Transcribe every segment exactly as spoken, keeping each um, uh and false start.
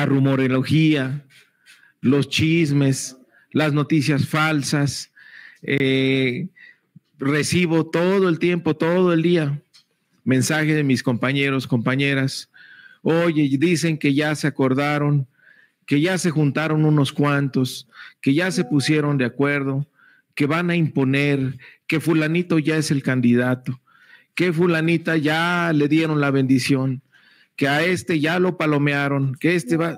la rumorología, los chismes, las noticias falsas. Eh, recibo todo el tiempo, todo el día, mensajes de mis compañeros, compañeras. Oye, dicen que ya se acordaron, que ya se juntaron unos cuantos, que ya se pusieron de acuerdo, que van a imponer, que fulanito ya es el candidato, que fulanita ya le dieron la bendición, que a este ya lo palomearon, que este va...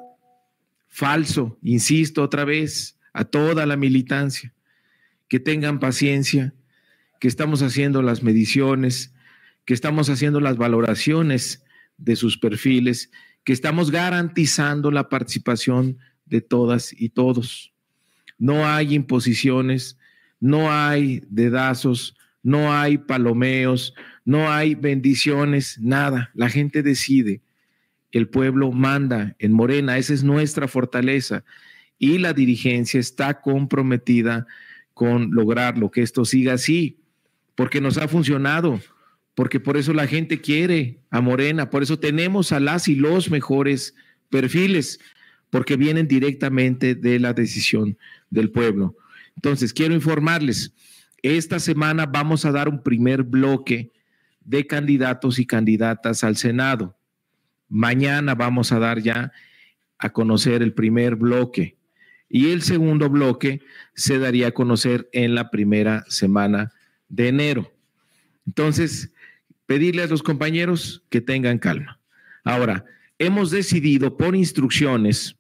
Falso, insisto otra vez, a toda la militancia, que tengan paciencia, que estamos haciendo las mediciones, que estamos haciendo las valoraciones de sus perfiles, que estamos garantizando la participación de todas y todos. No hay imposiciones, no hay dedazos, no hay palomeos, no hay bendiciones, nada. La gente decide, el pueblo manda en Morena, esa es nuestra fortaleza y la dirigencia está comprometida con lograrlo, que esto siga así, porque nos ha funcionado, porque por eso la gente quiere a Morena, por eso tenemos a las y los mejores perfiles, porque vienen directamente de la decisión del pueblo. Entonces, quiero informarles, esta semana vamos a dar un primer bloque de candidatos y candidatas al Senado. Mañana vamos a dar ya a conocer el primer bloque y el segundo bloque se daría a conocer en la primera semana de enero. Entonces, pedirle a los compañeros que tengan calma. Ahora, hemos decidido por instrucciones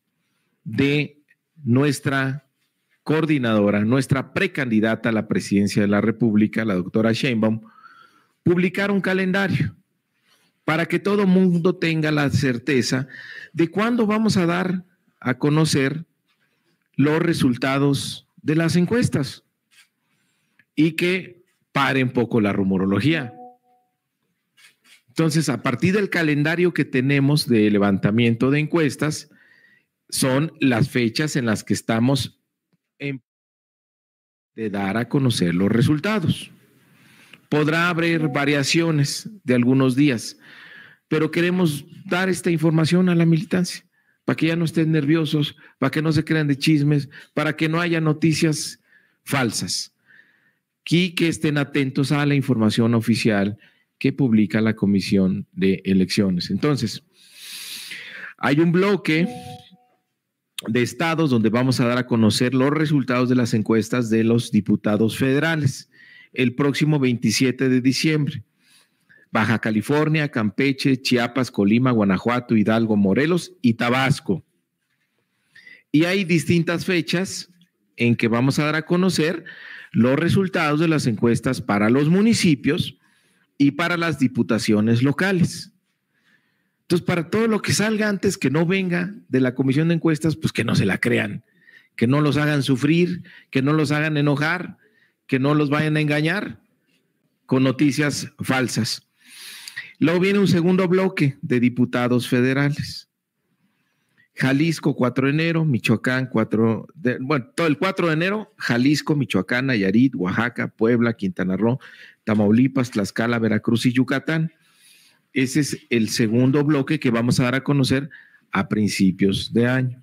de nuestra coordinadora, nuestra precandidata a la presidencia de la República, la doctora Sheinbaum, publicar un calendario para que todo mundo tenga la certeza de cuándo vamos a dar a conocer los resultados de las encuestas y que pare un poco la rumorología. Entonces, a partir del calendario que tenemos de levantamiento de encuestas, son las fechas en las que estamos en de dar a conocer los resultados. Podrá haber variaciones de algunos días, pero queremos dar esta información a la militancia para que ya no estén nerviosos, para que no se crean de chismes, para que no haya noticias falsas y que estén atentos a la información oficial que publica la Comisión de Elecciones. Entonces, hay un bloque de estados donde vamos a dar a conocer los resultados de las encuestas de los diputados federales el próximo veintisiete de diciembre. Baja California, Campeche, Chiapas, Colima, Guanajuato, Hidalgo, Morelos y Tabasco. Y hay distintas fechas en que vamos a dar a conocer los resultados de las encuestas para los municipios y para las diputaciones locales. Entonces, para todo lo que salga antes, que no venga de la comisión de encuestas, pues que no se la crean, que no los hagan sufrir, que no los hagan enojar, que no los vayan a engañar con noticias falsas. Luego viene un segundo bloque de diputados federales. Jalisco, cuatro de enero, Michoacán, cuatro de, bueno, todo el cuatro de enero, Jalisco, Michoacán, Nayarit, Oaxaca, Puebla, Quintana Roo, Tamaulipas, Tlaxcala, Veracruz y Yucatán. Ese es el segundo bloque que vamos a dar a conocer a principios de año.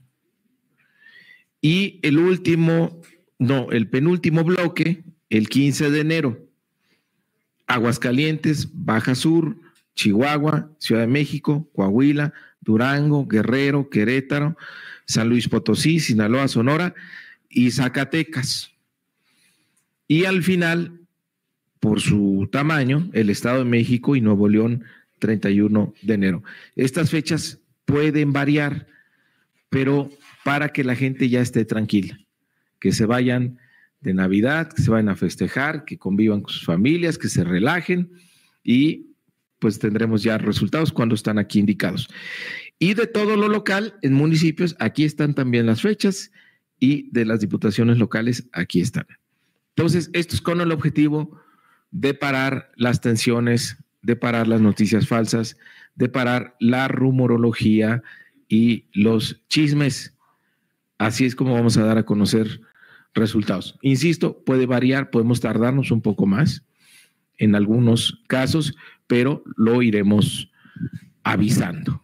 Y el último, no, el penúltimo bloque, el quince de enero, Aguascalientes, Baja Sur, Chihuahua, Ciudad de México, Coahuila, Durango, Guerrero, Querétaro, San Luis Potosí, Sinaloa, Sonora y Zacatecas. Y al final, por su tamaño, el Estado de México y Nuevo León, treinta y uno de enero. Estas fechas pueden variar, pero para que la gente ya esté tranquila, que se vayan de Navidad, que se vayan a festejar, que convivan con sus familias, que se relajen y pues tendremos ya resultados cuando están aquí indicados. Y de todo lo local, en municipios, aquí están también las fechas y de las diputaciones locales, aquí están. Entonces, esto es con el objetivo de parar las tensiones, de parar las noticias falsas, de parar la rumorología y los chismes. Así es como vamos a dar a conocer resultados. Insisto, puede variar, podemos tardarnos un poco más en algunos casos, pero lo iremos avisando.